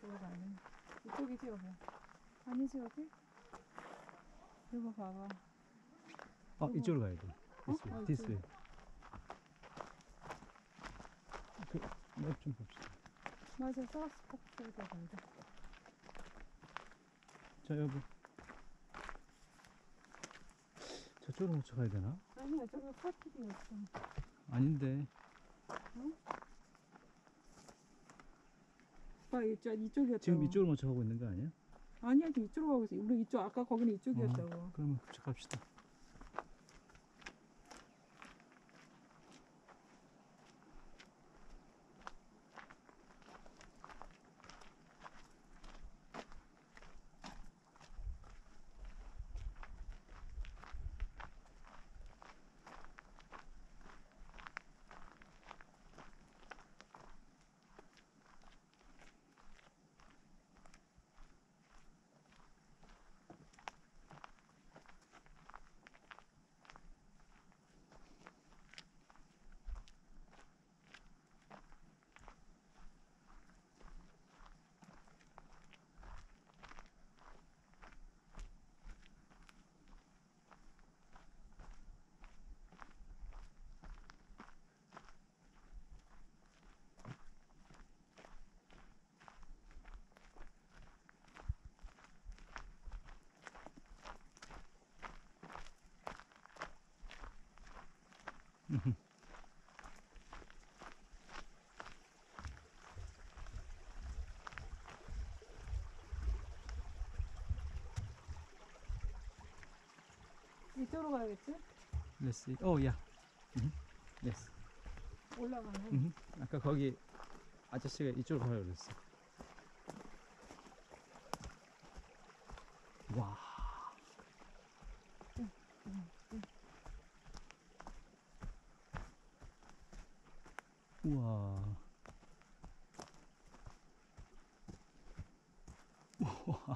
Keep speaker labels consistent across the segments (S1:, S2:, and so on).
S1: 이쪽으로 가네. 이쪽이지 여보? 아니지 여기? 이거 봐봐.
S2: 이쪽으로 가야 돼. This way. This way. 맵좀 봅시다.
S1: 맞아, 사우스포크로 가야 돼.
S2: 자, 여보. 저쪽으로 먼저 가야 되나?
S1: 아니야, 저기 파티이었어.
S2: 아닌데.
S1: 응? 오빠 이쪽이었다고.
S2: 지금 이쪽으로 먼저 가고 있는 거 아니야?
S1: 아니야, 이쪽으로 가고 있어. 우리 이쪽 아까 거기는 이쪽이었다고.
S2: 그러면 그쪽 갑시다.
S1: 이쪽으로 가야겠지?
S2: Let's see. 야. Yes.
S1: 올라가네.
S2: 아까 거기 아저씨가 이쪽으로 가라고 그랬어. 와. 우와. 우와.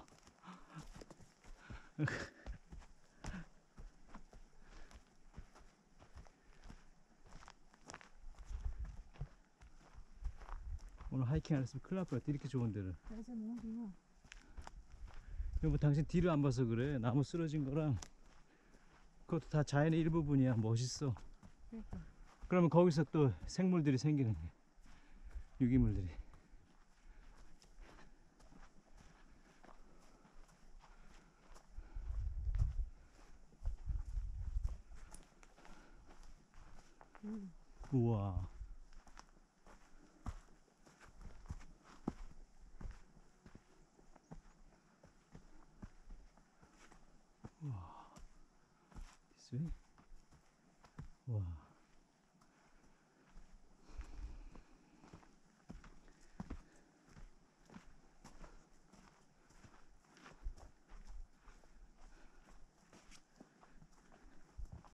S2: 오늘 하이킹 안 했으면 큰일 날 뻔했다. 이렇게 좋은 데를.
S1: 맞아, 너무 좋아.
S2: 여보, 당신 뒤를 안 봐서 그래. 나무 쓰러진 거랑 그것도 다 자연의 일부분이야. 멋있어.
S1: 그러니까.
S2: 그러면 거기서 또 생물들이 생기는 거야. 유기물들이. 우와. 우와. This way? 와.